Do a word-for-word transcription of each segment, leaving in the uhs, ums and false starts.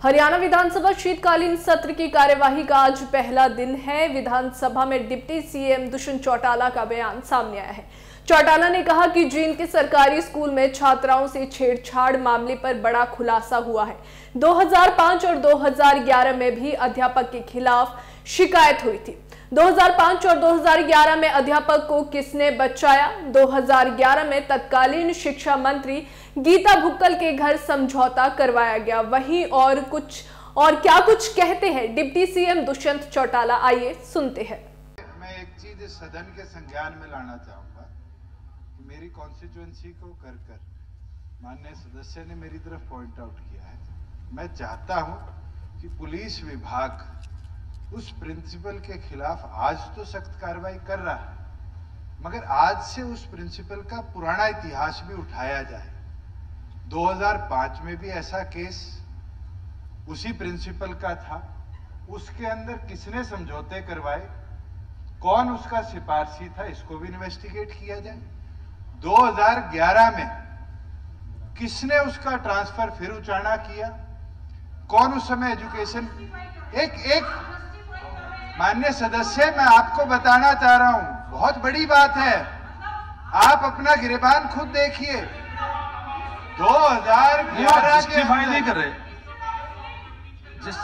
हरियाणा विधानसभा शीतकालीन सत्र की कार्यवाही का आज पहला दिन है। विधानसभा में डिप्टी सीएम दुष्यंत चौटाला का बयान सामने आया है। चौटाला ने कहा कि जींद के सरकारी स्कूल में छात्राओं से छेड़छाड़ मामले पर बड़ा खुलासा हुआ है। दो हज़ार पाँच और दो हज़ार ग्यारह में भी अध्यापक के खिलाफ शिकायत हुई थी। दो हज़ार पाँच और दो हज़ार ग्यारह में अध्यापक को किसने बचाया? दो हज़ार ग्यारह में तत्कालीन शिक्षा मंत्री गीता भुक्कल के घर समझौता करवाया गया। वहीं और कुछ और क्या कुछ कहते हैं डिप्टी सीएम दुष्यंत चौटाला, आइए सुनते हैं। मैं एक चीज सदन के संज्ञान में लाना चाहूंगा कि मेरी कॉन्स्टिट्यूएंसी को कर कर माननीय सदस्य ने मेरी तरफ पॉइंट आउट किया है। मैं चाहता हूं कि पुलिस विभाग उस प्रिंसिपल के खिलाफ आज तो सख्त कार्रवाई कर रहा है, मगर आज से उस प्रिंसिपल का पुराना इतिहास भी उठाया जाए। दो हज़ार पाँच में भी ऐसा केस उसी प्रिंसिपल का था, उसके अंदर किसने समझौते करवाए, कौन उसका सिफारशी था, इसको भी इन्वेस्टिगेट किया जाए। दो हज़ार ग्यारह में किसने उसका ट्रांसफर फिर उचाना किया, कौन उस समय एजुकेशन एक एक माननीय सदस्य, मैं आपको बताना चाह रहा हूं, बहुत बड़ी बात है, आप अपना गिरेबान खुद देखिए। दो हज़ार ग्यारह के नहीं कर रहे जिस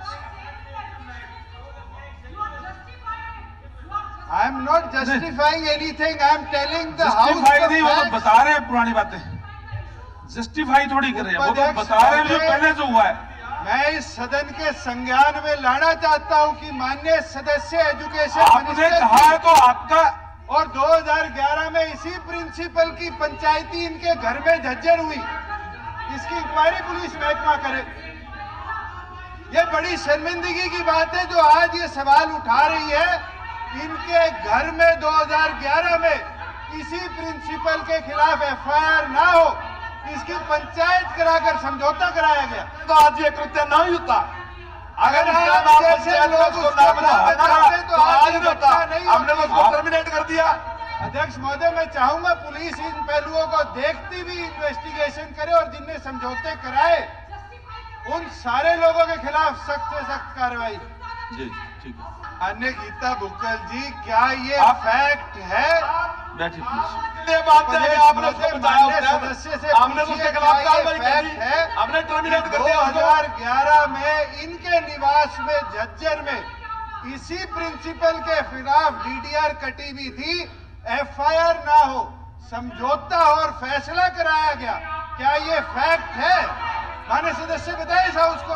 I am not justifying anything, I am telling the house नहीं, वो तो बता रहे हैं पुरानी बातें, जस्टिफाई थोड़ी कर रहे हैं, वो तो बता रहे हैं जो पहले जो हुआ है। मैं इस सदन के संज्ञान में लाना चाहता हूं कि माननीय सदस्य एजुकेशन आपने कहा है तो आपका, और दो हज़ार ग्यारह में इसी प्रिंसिपल की पंचायती इनके घर में झज्जर हुई, इसकी इंक्वायरी पुलिस महकमा करे। ये बड़ी शर्मिंदगी की बात है जो आज ये सवाल उठा रही है। इनके घर में दो हज़ार ग्यारह में इसी प्रिंसिपल के खिलाफ एफ आई आर ना हो, इसकी पंचायत कराकर समझौता कराया गया, तो आज ये कृत्य नहीं होता। अगर आप जैसे लोग उसको बनाते तो आज होता, हमने तो उसको टर्मिनेट कर दिया। अध्यक्ष महोदय, मैं चाहूंगा पुलिस इन पहलुओं को देखती भी इन्वेस्टिगेशन करे और जिनने समझौते कराए उन सारे लोगों के खिलाफ सख्त से सख्त कार्रवाई। जी ठीक है। अन्य गीता भुक्कल जी, क्या ये फैक्ट है? बैठिए प्लीज। ये बात है, आपने उसको बताया, सदस्य से हमने उसके खिलाफ कार्रवाई फैक्ट है, हमने टर्मिनेट कर दिया। दो हज़ार ग्यारह में इनके निवास में झज्जर में इसी प्रिंसिपल के खिलाफ डी डी आर कटी हुई थी, एफ आई आर ना हो, समझौता और फैसला कराया गया। क्या ये फैक्ट है? माननीय सदस्य बताइए इस हाउस को।